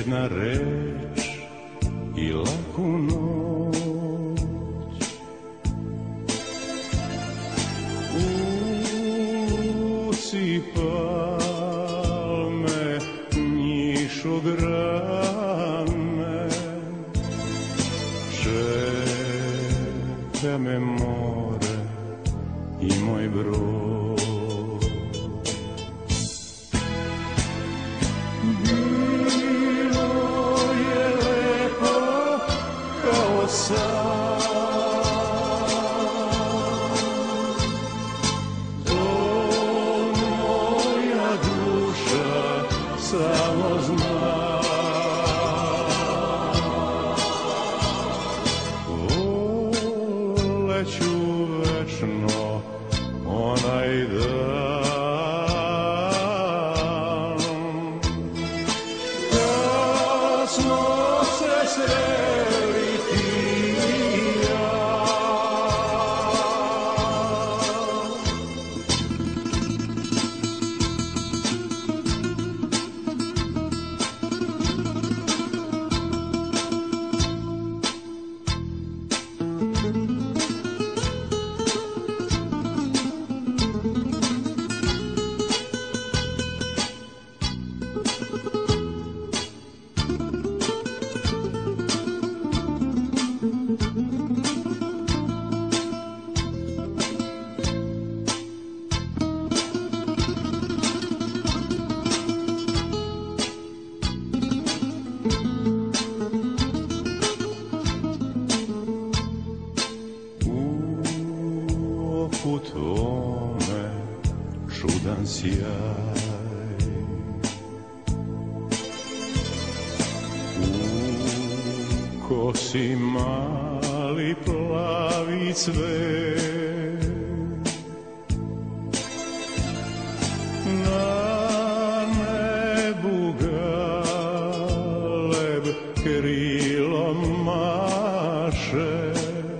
jedna reč i laku noć. Usipal me njišu grane, čeka me more i moj brod. Samo zna, voleću večno onaj dan kad smo se sreli ti i ja. U tvome čudan sjaj, u kosi mali plavi cvet, na nebu galeb krilom maše,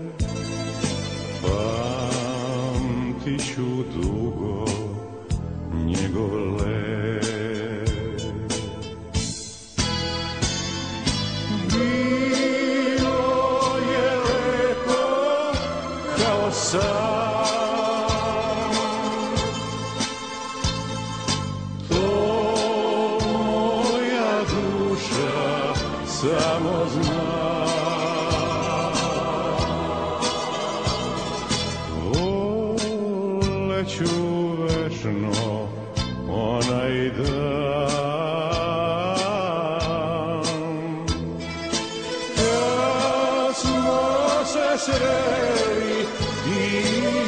pamtiću dugo njegov let. Bilo je lepo kao san, to moja duša samo zna. Voleću večno onaj dan kad smo se sreli ti